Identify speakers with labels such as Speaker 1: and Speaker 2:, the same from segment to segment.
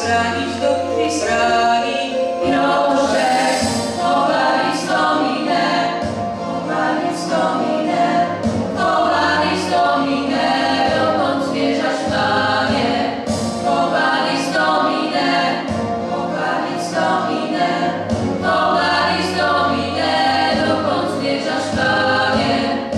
Speaker 1: zranić do krwi zrani. Proszę, chowali stominę, chowali stominę, chowali stominę, dokąd zmierzasz, Panie? Chowali stominę, chowali stominę, chowali stominę, dokąd zmierzasz, Panie?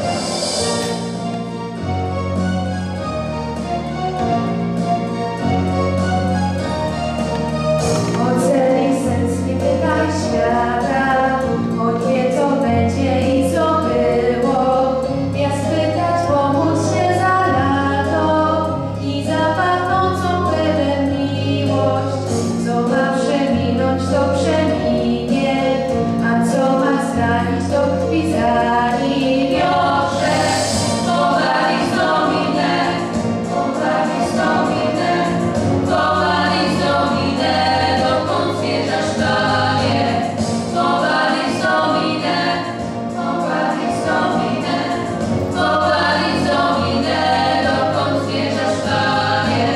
Speaker 2: Oceny sens nie pytaj świata, on wie co będzie i co było. Ja spytać, pomóc się za lato i za pachnącą chlebem miłość. Co ma przeminąć, to przeminie, a co ma zranić, to krwi zrani.
Speaker 1: Proszę, chowali stominę, chowali stominę, chowali stominę, dokąd zmierzasz, Panie? Chowali stominę, chowali stominę, chowali stominę, dokąd zmierzasz, Panie?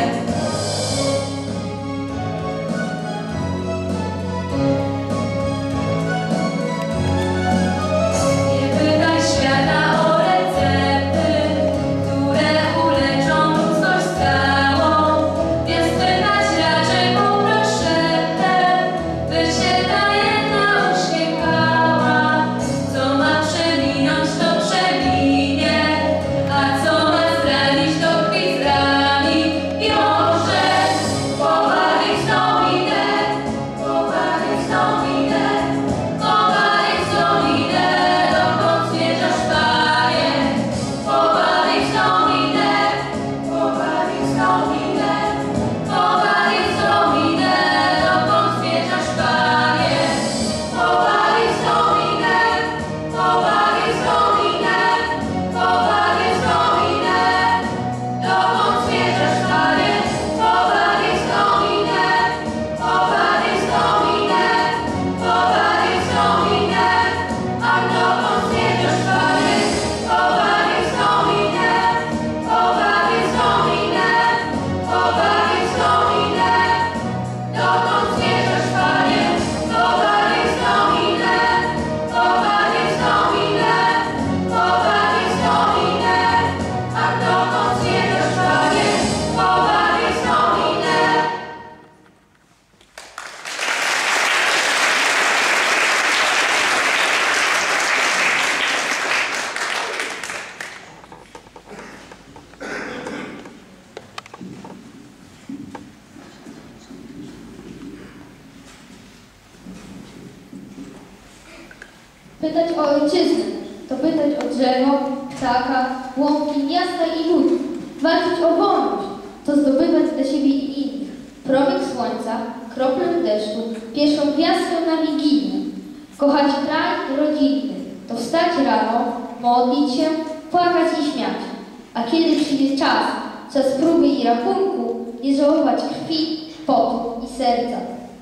Speaker 1: Nie pytaj świata o recepty, które uleczą ludzkość całą. Więc pytać raczej poproś szeptem, by się ta jedna uśmiechała. Co ma przeminąć, to przeminie, a co ma zranić, to krwi zrani. Proszę, chowali stominę, chowali stominę, chowali stominę, dokąd zmierzasz, Panie? Chowali stominę, chowali stominę, chowali stominę, dokąd zmierzasz, Panie? Chowali stominę, chowali stominę, chowali stominę, dokąd zmierzasz, Panie? Chowali stominę, chowali stominę, chowali stominę, a dokąd zmierzasz, Panie? Chowali stominę, chowali stominę, chowali stominę, dokąd zmierzasz, Panie? Chowali stominę, chowali stominę, chowali stominę, a dokąd zmierzasz, Panie? Chowali stominę.
Speaker 3: Pytać o ojczyznę, to pytać o drzewo, ptaka, łąki, miasta i ludzi. Walczyć o wolność, to zdobywać dla siebie i innych. Promyk słońca, kroplę deszczu, pierwszą gwiazdkę na Wigilię. Kochać kraj rodzinny, to wstać rano, modlić się, płakać i śmiać. A kiedy przyjdzie czas próby i rachunku, nie żałować krwi, potu i serca.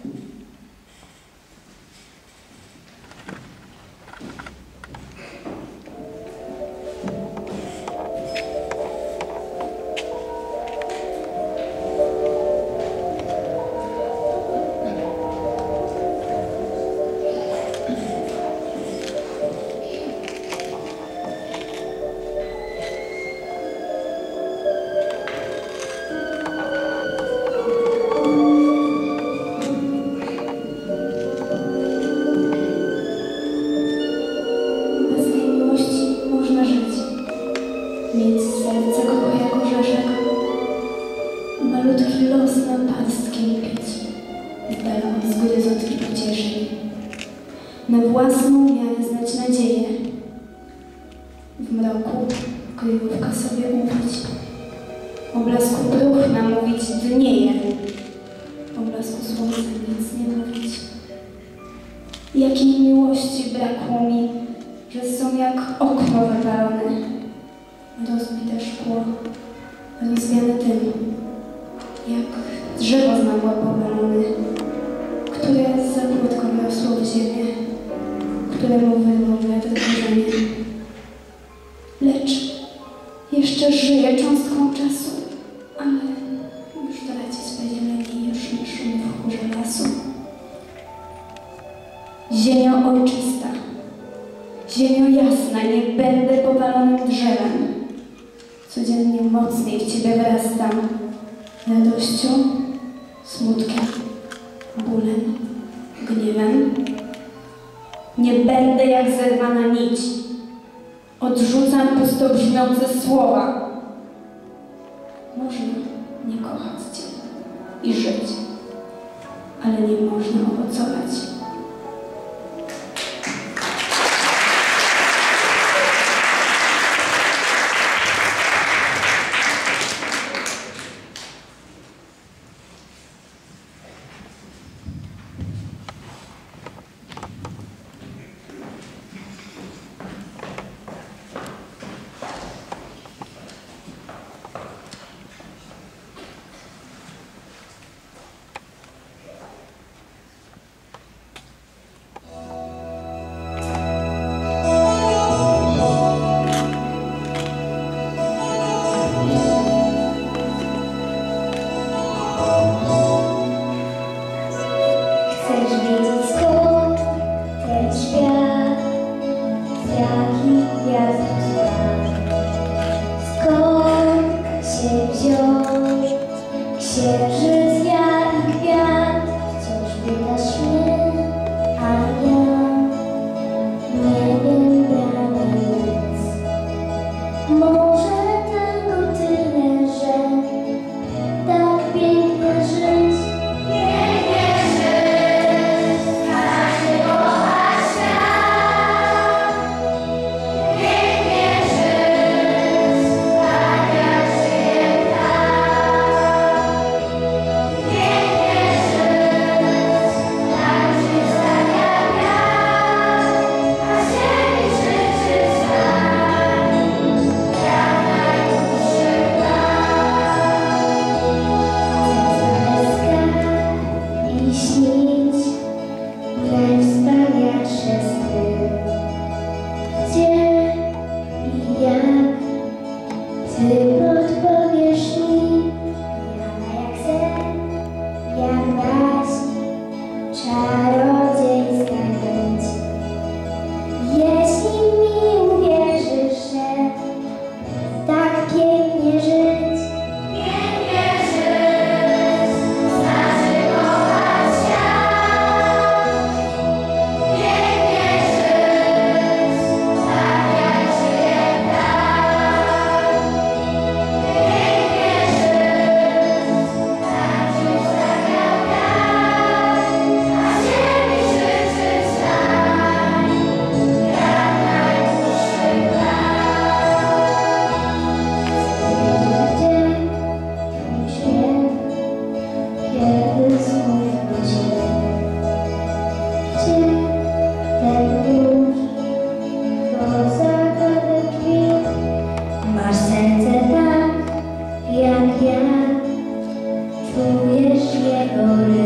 Speaker 2: Mieć serce kogo jak orzeszek, malutki los na pastki pić, z dala od zgryzotki pocieszeń, na własną miarę znać nadzieję, w mroku kryjówka sobie uwać, o blasku próchna mówić dnieje, o blasku słońca nic nie mówić. Jakiej miłości brakło mi, że są jak okno wypalone, rozbite szkło, rozwiane dym, jak drzewo z nagła powalone, które za płotką rosło w ziemię, któremu wyrwał wiatr korzenie. Lecz jeszcze żyje cząstką czasu, ale już traci swe zielenie, już nie szumi lasu. Ziemio ojczysta, ziemio jasna, niech będę powalonym drzewem. Codziennie mocniej w Ciebie wyrastam, radością, smutkiem, bólem, gniewem. Nie będę jak zerwana nić, odrzucam pusto brzmiące słowa. Można nie kochać Cię i żyć, ale nie można owocować.
Speaker 3: Czujesz jego rytm.